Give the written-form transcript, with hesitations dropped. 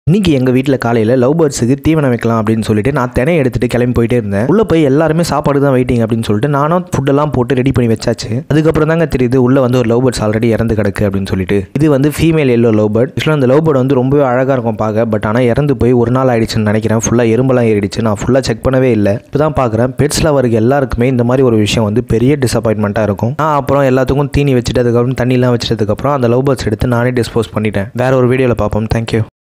இன்னைக்கு எங்கள் வீட்டில் காலையில் லவ் பேர்ட்ஸுக்கு தீவனம் வைக்கலாம் அப்படின்னு சொல்லிட்டு நான் தினை எடுத்துகிட்டு கிளம்பி போயிட்டே இருந்தேன். உள்ளே போய் எல்லாருமே சாப்பாடு தான் வெயிட்டிங் அப்படின்னு சொல்லிட்டு நானும் ஃபுட்டெல்லாம் போட்டு ரெடி பண்ணி வச்சாச்சு. அதுக்கப்புறம் தாங்க தெரியுது உள்ளே வந்து ஒரு லவ் பேர்ட்ஸ் ஆல்ரெடி இறந்து கிடக்கு அப்படின்னு சொல்லிட்டு. இது வந்து ஃபீமேல் எல்லோ லவ் பேர்ட். ஆக்சுவலாக அந்த லவ் பேர்ட் வந்து ரொம்பவே அழகாக இருக்கும் பார்க்க. பட் ஆனால் இறந்து போய் ஒரு நாள் ஆயிடுச்சுன்னு நினைக்கிறேன். ஃபுல்லாக எறும்பெல்லாம் ஏறிடுச்சு. நான் ஃபுல்லாக செக் பண்ணவே இல்லை. இப்போ தான் பார்க்குறேன். பெட்ஸ் லவருக்கு எல்லாருக்குமே இந்த மாதிரி ஒரு விஷயம் வந்து பெரிய டிசப்பாயின்மெண்ட்டாக இருக்கும். நான் அப்புறம் எல்லாத்துக்கும் தீனி வச்சுட்டு அதுக்கப்புறம் தண்ணிலாம் வச்சதுக்கப்புறம் அந்த லவ் பேர்ட்ஸ் எடுத்து நானே டிஸ்போஸ் பண்ணிட்டேன். வேற ஒரு வீடியோவில் பார்ப்போம். தேங்க்யூ.